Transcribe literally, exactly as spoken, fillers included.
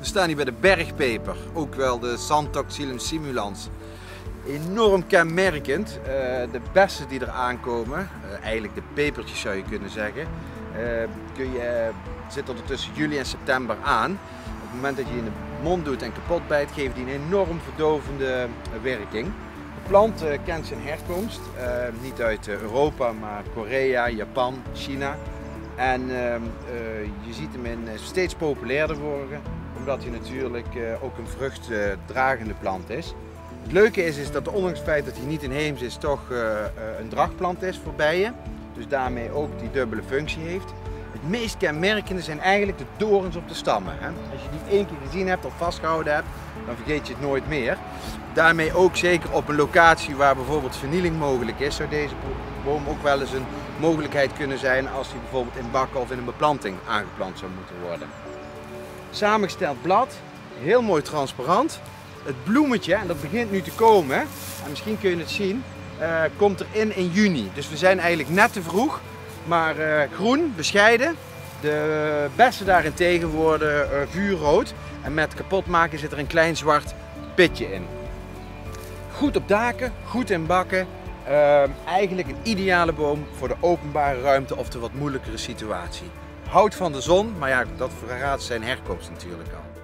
staan hier bij de bergpeper, ook wel de Xanthoxylum simulans. Enorm kenmerkend, uh, de bessen die er aankomen, uh, eigenlijk de pepertjes zou je kunnen zeggen, uh, kun je, uh, zit er tussen juli en september aan. Op het moment dat je in de mond doet en kapot bijt, geeft die een enorm verdovende werking. De plant uh, kent zijn herkomst, uh, niet uit uh, Europa, maar Korea, Japan, China. En uh, uh, je ziet hem in, uh, steeds populairder worden, omdat hij natuurlijk uh, ook een vruchtdragende plant is. Het leuke is, is dat ondanks het feit dat hij niet inheems is, toch uh, uh, een drachtplant is voor bijen. Dus daarmee ook die dubbele functie heeft. Het meest kenmerkende zijn eigenlijk de dorens op de stammen. Hè? Als je die één keer gezien hebt of vastgehouden hebt, dan vergeet je het nooit meer. Daarmee ook zeker op een locatie waar bijvoorbeeld vernieling mogelijk is, zou deze boom ook wel eens een mogelijkheid kunnen zijn als die bijvoorbeeld in bakken of in een beplanting aangeplant zou moeten worden. Samengesteld blad, heel mooi transparant. Het bloemetje, en dat begint nu te komen, en misschien kun je het zien, uh, komt erin in juni. Dus we zijn eigenlijk net te vroeg, maar uh, groen, bescheiden. De bessen daarentegen worden uh, vuurrood en met kapot maken zit er een klein zwart pitje in. Goed op daken, goed in bakken. Uh, eigenlijk een ideale boom voor de openbare ruimte of de wat moeilijkere situatie. Houdt van de zon, maar ja, dat verraadt zijn herkomst natuurlijk al.